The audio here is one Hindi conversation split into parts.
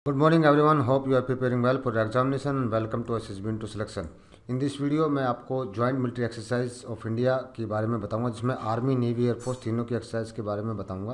Good morning everyone. Hope you are preparing well for your examination and welcome to SSB into selection. In this video मैं आपको joint military exercise of India के बारे में बताऊंगा, जिसमें आर्मी, नेवी, एयरफोर्स तीनों की एक्सरसाइज के बारे में बताऊंगा।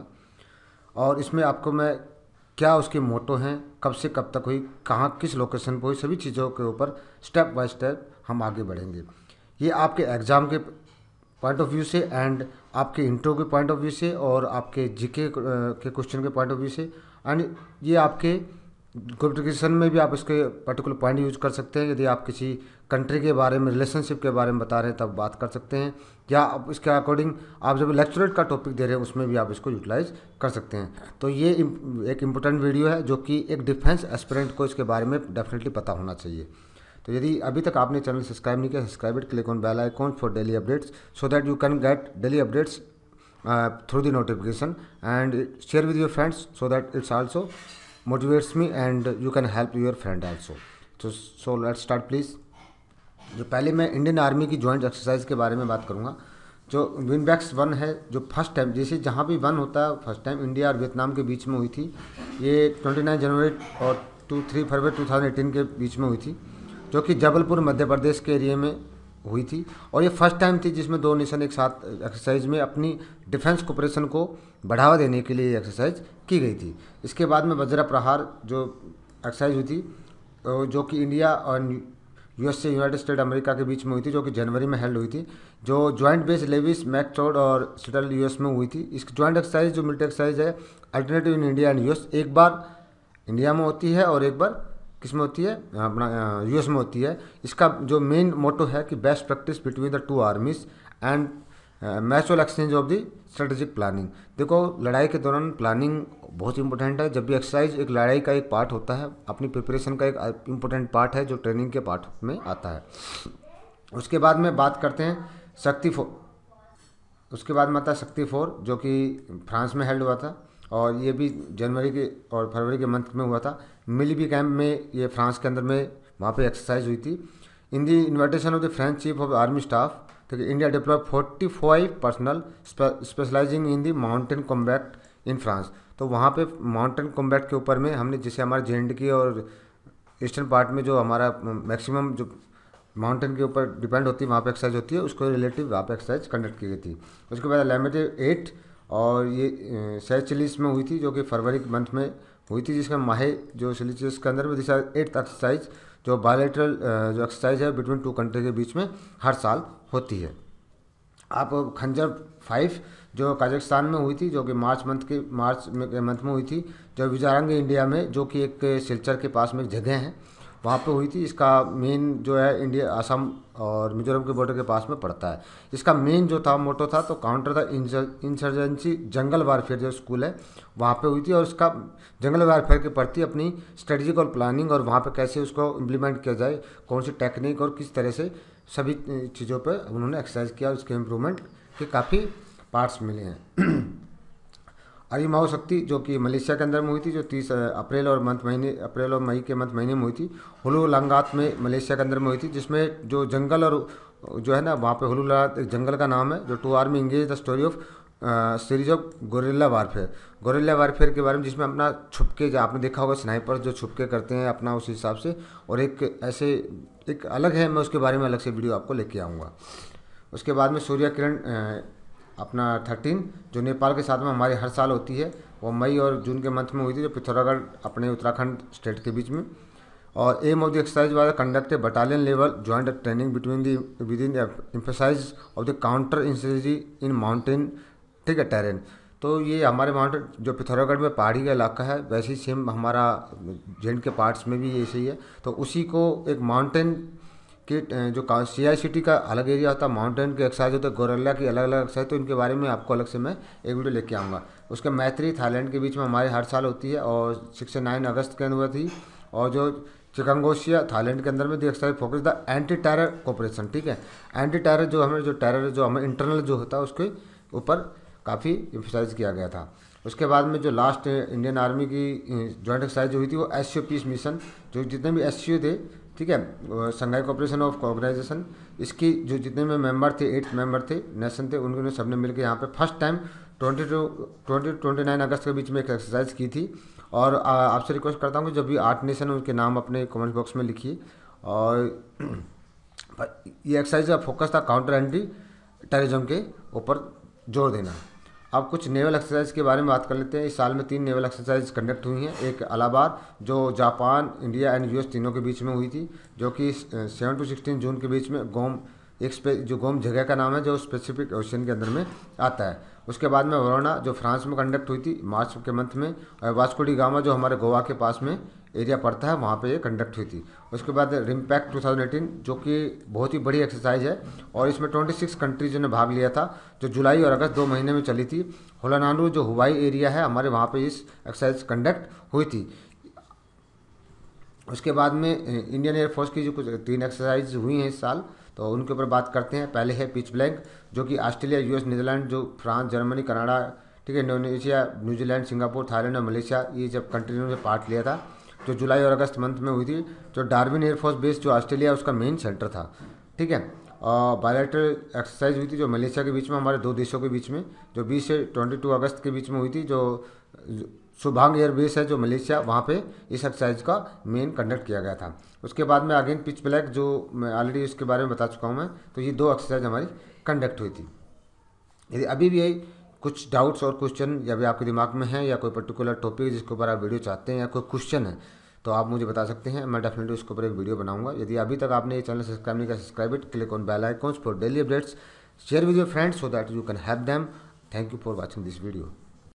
और इसमें आपको मैं क्या उसके मोटो हैं, कब से कब तक हुई, कहाँ किस लोकेशन पर हुई, सभी चीज़ों के ऊपर स्टेप बाय स्टेप हम आगे बढ़ेंगे। ये आपके एग्ज़ाम के पॉइंट ऑफ व्यू से एंड आपके इंटरव्यू के पॉइंट ऑफ व्यू से और आपके जीके के क्वेश्चन के पॉइंट ऑफ व्यू से एंड ये आपके कम्युनिकेशन में भी आप इसके पर्टिकुलर पॉइंट यूज कर सकते हैं। यदि आप किसी कंट्री के बारे में, रिलेशनशिप के बारे में बता रहे हैं तब बात कर सकते हैं, या आप इसके अकॉर्डिंग आप जब लेक्चरेट का टॉपिक दे रहे हैं उसमें भी आप इसको यूटिलाइज कर सकते हैं। तो ये एक इम्पोर्टेंट वीडियो है जो कि एक डिफेंस एस्पिरेंट को इसके बारे में डेफिनेटली पता होना चाहिए। तो यदि अभी तक आपने चैनल सब्सक्राइब नहीं किया, subscribe it, click on bell icon for daily updates so that you can get daily updates through the notification and share with your friends so that it's also motivates me and you can help your friend also. So let's start please. जो पहले मैं इंडियन आर्मी की जॉइंट एक्सरसाइज के बारे में बात करूँगा। जो विनबैक्स 1 है, जो फर्स्ट टाइम, जैसे जहाँ भी 1 होता है फर्स्ट टाइम इंडिया और वियतनाम के बीच में हुई थी। ये 29 जनवरी और 3 फरवरी 2018 के बीच में हुई थी, जो कि जबलपुर मध्य प्रदेश के एरिया में हुई थी। और ये फर्स्ट टाइम थी जिसमें 2 नेशन एक साथ एक्सरसाइज में अपनी डिफेंस कोऑपरेशन को बढ़ावा देने के लिए एक्सरसाइज की गई थी। इसके बाद में वज्र प्रहार जो एक्सरसाइज हुई थी, जो कि इंडिया और यूएसए, यूनाइटेड स्टेट अमेरिका के बीच में हुई थी, जो कि जनवरी में हेल्ड हुई थी। जो जॉइंट बेस लेविस, मैकचोड और सिटल यूएस में हुई थी। इस जॉइंट एक्सरसाइज जो मिलिट्री एक्सरसाइज है alternative in India and US, एक बार इंडिया में होती है और एक बार किस में होती है, अपना यूएस में होती है। इसका जो मेन मोटो है कि best practice between the two armies and mutual exchange of the strategic planning. देखो, लड़ाई के दौरान प्लानिंग बहुत इंपॉर्टेंट है। जब भी एक्सरसाइज एक लड़ाई का एक पार्ट होता है, अपनी प्रिपरेशन का एक इंपॉर्टेंट पार्ट है जो ट्रेनिंग के पार्ट में आता है। उसके बाद में बात करते हैं शक्ति 4। उसके बाद में आता है शक्ति 4, जो कि फ्रांस में हेल्ड हुआ था और ये भी जनवरी के और फरवरी के मंथ में हुआ था। मिलिबी कैंप में, ये फ्रांस के अंदर में वहाँ पे एक्सरसाइज हुई थी। In the invitation of the French chief of army staff, तो India deploy 45 personnel specialising in the mountain combat in France. तो वहाँ पे माउंटेन कॉम्बैट के ऊपर में हमने, जैसे हमारे जे और ईस्टर्न पार्ट में जो हमारा मैक्सिमम जो माउंटेन के ऊपर डिपेंड होती है, वहाँ पे एक्सरसाइज होती है, उसको रिलेटिव वहाँ पे एक्सरसाइज कंडक्ट की गई थी। उसके बाद लेमेटिव 8 और ये सेचिलिस में हुई थी, जो कि फरवरी के मंथ में हुई थी, जिसका माहे जो सिलिसियस के अंदर में दिशा 8th एक्सरसाइज जो बायलैटरल जो एक्सरसाइज है बिटवीन 2 कंट्री के बीच में हर साल होती है। आप खंजर 5 जो कजाकिस्तान में हुई थी, जो कि मार्च मंथ में हुई थी, जो विजारंग इंडिया में, जो कि एक सिलचर के पास में एक जगह है, वहाँ पे हुई थी। इसका मेन जो है इंडिया, असम और मिजोरम के बॉर्डर के पास में पड़ता है। इसका मेन जो था मोटो था तो counter the insurgency jungle warfare जो स्कूल है वहाँ पे हुई थी। और इसका जंगल वारफेयर के प्रति अपनी स्ट्रेटजिक और प्लानिंग और वहाँ पे कैसे उसको इम्प्लीमेंट किया जाए, कौन सी टेक्निक और किस तरह से सभी चीज़ों पर उन्होंने एक्सरसाइज किया और उसके इम्प्रूवमेंट के काफ़ी पार्ट्स मिले हैं। अरिमाओ शक्ति जो कि मलेशिया के अंदर में हुई थी, जो 30 अप्रैल और मई के मंथ महीने में हुई थी। हुलू लंगात में मलेशिया के अंदर में हुई थी, जिसमें जो जंगल और जो है ना वहाँ पे हुलू लंगात एक जंगल का नाम है। जो 2 army engage the story of series of guerrilla warfare के बारे में, जिसमें अपना छुपके, जो आपने देखा होगा स्नाइपर जो छुपके करते हैं अपना उस हिसाब से, और एक ऐसे एक अलग है, मैं उसके बारे में अलग से वीडियो आपको लेके आऊँगा। उसके बाद में सूर्य किरण अपना 13 जो नेपाल के साथ में हमारे हर साल होती है, वो मई और जून के मंथ में हुई थी, जो पिथौरागढ़ अपने उत्तराखंड स्टेट के बीच में। और aim of the exercise was conduct a battalion level joint training between the with in emphasise of the counter insurgency in mountain, ठीक है, टेरेन। तो ये हमारे माउंटेन जो पिथौरागढ़ में पहाड़ी का इलाका है, वैसे ही सेम हमारा जेंड के पार्ट्स में भी ऐसे ही है। तो उसी को एक माउंटेन कि जो CICT का अलग एरिया होता है, माउंटेन के एक्सरसाइज होते हैं, गोरिल्ला की अलग अलग एक्सरसाइज, तो इनके बारे में आपको अलग से मैं एक वीडियो लेके आऊँगा। उसके मैत्री थाईलैंड के बीच में हमारे हर साल होती है और 6 से 9 अगस्त के अंदर थी। और जो चिकंगोशिया थाईलैंड के अंदर में the exercise focus the anti terror cooperation, ठीक है। एंटी टेरर जो हमें इंटरनल जो होता है उसके ऊपर काफ़ी एम्फसाइज किया गया था। उसके बाद में जो लास्ट इंडियन आर्मी की जॉइंट एक्सरसाइज हुई थी वो SCO पीस मिशन, जो जितने भी SCO थे ठीक है। संघाई कोऑपरेशन ऑफ ऑर्गेनाइजेशन, इसकी जो जितने में मेंबर थे, 8 मेंबर थे, नेशन थे, उन्होंने सबने मिलकर यहाँ पे फर्स्ट टाइम 29 अगस्त के बीच में एक एक्सरसाइज की थी। और आपसे रिक्वेस्ट करता हूँ कि जब भी 8 नेशन उनके नाम अपने कमेंट बॉक्स में लिखिए। और ये एक्सरसाइज का फोकस था काउंटर एंटी टेररिज्म के ऊपर जोर देना। अब कुछ नेवल एक्सरसाइज के बारे में बात कर लेते हैं। इस साल में 3 नेवल एक्सरसाइज कंडक्ट हुई हैं। एक अलाहाबाद जो जापान, इंडिया एंड यूएस तीनों के बीच में हुई थी, जो कि 7 से 16 जून के बीच में गोम जो गोम जगह का नाम है जो स्पेसिफिक ओशन के अंदर में आता है। उसके बाद में वरोना जो फ्रांस में कंडक्ट हुई थी मार्च के मंथ में, और वास्को डी गामा जो हमारे गोवा के पास में एरिया पड़ता है वहाँ पे ये कंडक्ट हुई थी। उसके बाद रिम्पैक्ट 2018 जो कि बहुत ही बड़ी एक्सरसाइज है, और इसमें 26 कंट्रीज़ ने भाग लिया था, जो जुलाई और अगस्त 2 महीने में चली थी। होलानाडू जो हवाई एरिया है हमारे, वहाँ पे इस एक्सरसाइज कंडक्ट हुई थी। उसके बाद में इंडियन एयरफोर्स की जो कुछ 3 एक्सरसाइज हुई हैं इस साल, तो उनके ऊपर बात करते हैं। पहले है पिच ब्लैंक, जो कि ऑस्ट्रेलिया, यूएस, नीदरलैंड, जो फ्रांस, जर्मनी, कनाडा, ठीक है, इंडोनेशिया, न्यूजीलैंड, सिंगापुर, थाईलैंड और मलेशिया, ये जब कंट्रियों ने पार्ट लिया था, जो जुलाई और अगस्त मंथ में हुई थी। जो डार्विन एयरफोर्स बेस जो ऑस्ट्रेलिया उसका मेन सेंटर था, ठीक है। और बायलैटरल एक्सरसाइज हुई थी जो मलेशिया के बीच में, हमारे 2 देशों के बीच में, जो 20 से 22 अगस्त के बीच में हुई थी। जो सुभांग एयरबेस है जो मलेशिया, वहाँ पे इस एक्सरसाइज का मेन कंडक्ट किया गया था। उसके बाद में अगेन पिच ब्लैक, जो मैं ऑलरेडी इसके बारे में बता चुका हूँ मैं। तो ये 2 एक्सरसाइज हमारी कंडक्ट हुई थी। यदि अभी भी कुछ डाउट्स और क्वेश्चन या भी आपके दिमाग में है, या कोई पर्टिकुलर टॉपिक जिसके ऊपर आप वीडियो चाहते हैं, या कोई क्वेश्चन है, तो आप मुझे बता सकते हैं। मैं डेफिनेटली उसके ऊपर एक वीडियो बनाऊंगा। यदि अभी तक आपने ये चैनल सब्सक्राइब नहीं किया, subscribe it, click on bell icons for daily updates, share with your friends so that you can help them. Thank you for watching this video.